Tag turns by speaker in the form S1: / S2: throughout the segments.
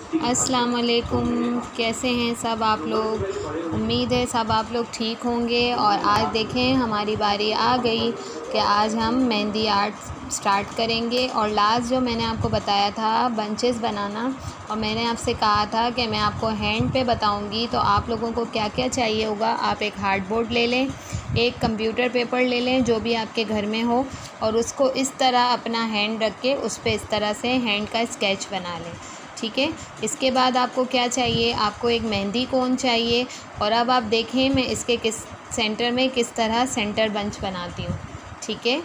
S1: अस्सलाम वालेकुम, कैसे हैं सब आप लोग। उम्मीद है सब आप लोग ठीक होंगे। और आज देखें हमारी बारी आ गई कि आज हम मेहंदी आर्ट स्टार्ट करेंगे। और लास्ट जो मैंने आपको बताया था बंचेस बनाना, और मैंने आपसे कहा था कि मैं आपको हैंड पे बताऊंगी, तो आप लोगों को क्या क्या चाहिए होगा। आप एक हार्डबोर्ड ले लें, एक कंप्यूटर पेपर ले लें जो भी आपके घर में हो, और उसको इस तरह अपना हैंड रख के उस पर इस तरह से हैंड का स्केच बना लें। ठीक है। इसके बाद आपको क्या चाहिए, आपको एक मेहंदी कोन चाहिए। और अब आप देखें मैं इसके किस सेंटर में किस तरह सेंटर बंच बनाती हूँ। ठीक है।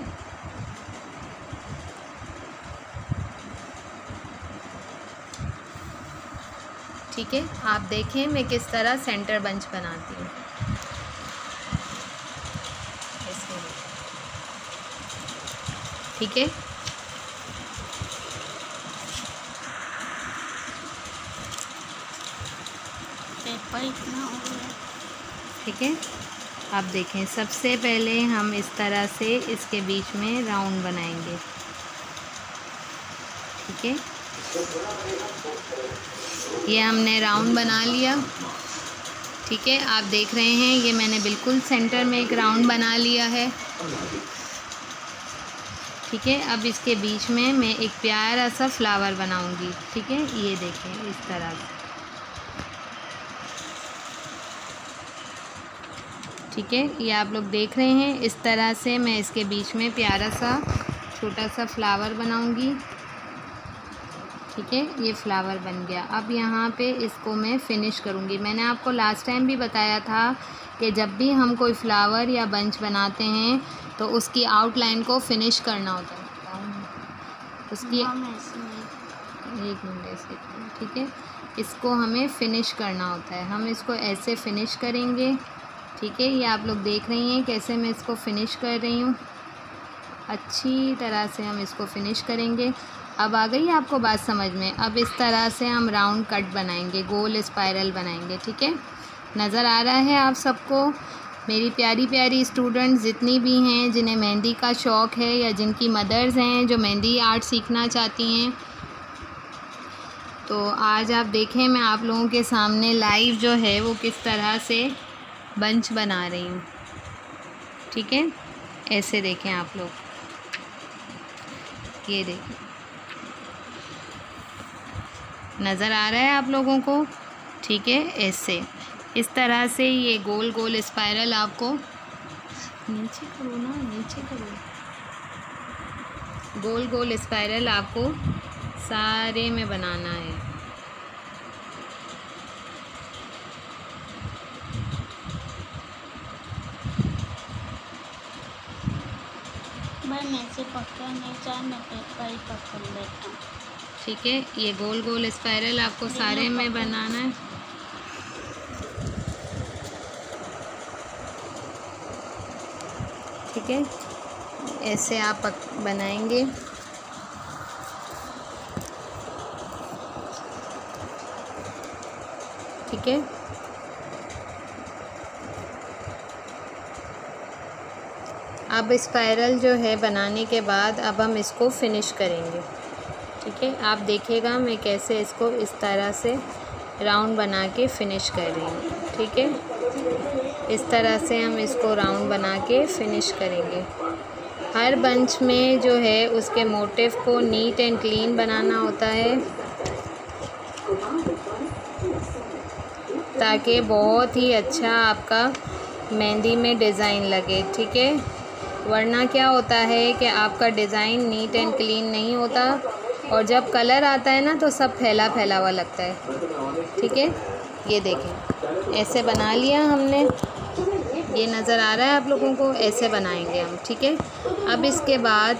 S1: ठीक है, आप देखें मैं किस तरह सेंटर बंच बनाती हूँ। ठीक है।
S2: पेपर इतना हो गया।
S1: ठीक है, आप देखें सबसे पहले हम इस तरह से इसके बीच में राउंड बनाएंगे। ठीक है, ये हमने राउंड बना लिया। ठीक है, आप देख रहे हैं ये मैंने बिल्कुल सेंटर में एक राउंड बना लिया है। ठीक है, अब इसके बीच में मैं एक प्यारा सा फ्लावर बनाऊंगी। ठीक है, ये देखें इस तरह से। ठीक है, ये आप लोग देख रहे हैं इस तरह से मैं इसके बीच में प्यारा सा छोटा सा फ्लावर बनाऊंगी। ठीक है, ये फ्लावर बन गया। अब यहाँ पे इसको मैं फ़िनिश करूँगी। मैंने आपको लास्ट टाइम भी बताया था कि जब भी हम कोई फ्लावर या बंच बनाते हैं तो उसकी आउटलाइन को फ़िनिश करना होता है। उसकी एक मिनट ऐसे, ठीक है, इसको हमें फ़िनिश करना होता है। हम इसको ऐसे फ़िनिश करेंगे। ठीक है, ये आप लोग देख रही हैं कैसे मैं इसको फ़िनिश कर रही हूँ। अच्छी तरह से हम इसको फ़िनिश करेंगे। अब आ गई आपको बात समझ में। अब इस तरह से हम राउंड कट बनाएंगे, गोल स्पाइरल बनाएंगे। ठीक है, नज़र आ रहा है आप सबको। मेरी प्यारी प्यारी स्टूडेंट्स जितनी भी हैं जिन्हें मेहंदी का शौक़ है या जिनकी मदर्स हैं जो मेहंदी आर्ट सीखना चाहती हैं, तो आज आप देखें मैं आप लोगों के सामने लाइव जो है वो किस तरह से बंच बना रही हूँ। ठीक है, ऐसे देखें आप लोग, ये देखें, नज़र आ रहा है आप लोगों को। ठीक है, ऐसे इस तरह से ये गोल गोल स्पाइरल आपको नीचे करो ना, नीचे करो, गोल गोल स्पाइरल आपको सारे में बनाना है।
S2: मैं से पकड़ नहीं चाहे, मैं पेपर ही पकड़ लेता हूँ।
S1: ठीक है, ये गोल गोल स्पाइरल आपको सारे में बनाना है। ठीक है, ऐसे आप बनाएंगे। ठीक है, अब स्पाइरल जो है बनाने के बाद अब हम इसको फिनिश करेंगे। ठीक है, आप देखिएगा मैं कैसे इसको इस तरह से राउंड बना के फ़िनिश कर रही हूँ। ठीक है, इस तरह से हम इसको राउंड बना के फ़िनिश करेंगे। हर बंच में जो है उसके मोटिव को नीट एंड क्लीन बनाना होता है ताकि बहुत ही अच्छा आपका मेहंदी में डिज़ाइन लगे। ठीक है, वरना क्या होता है कि आपका डिज़ाइन नीट एंड क्लीन नहीं होता और जब कलर आता है ना तो सब फैला फैला हुआ लगता है। ठीक है, ये देखें ऐसे बना लिया हमने, ये नज़र आ रहा है आप लोगों को, ऐसे बनाएंगे हम। ठीक है, अब इसके बाद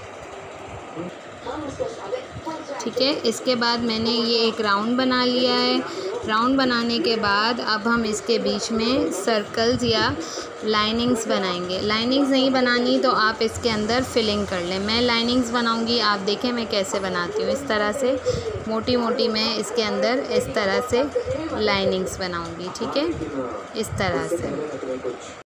S1: ठीक है, इसके बाद मैंने ये एक राउंड बना लिया है। राउंड बनाने के बाद अब हम इसके बीच में सर्कल्स या लाइनिंग्स बनाएंगे। लाइनिंग्स नहीं बनानी तो आप इसके अंदर फिलिंग कर लें। मैं लाइनिंग्स बनाऊंगी, आप देखें मैं कैसे बनाती हूँ। इस तरह से मोटी मोटी मैं इसके अंदर इस तरह से लाइनिंग्स बनाऊंगी। ठीक है, इस तरह से।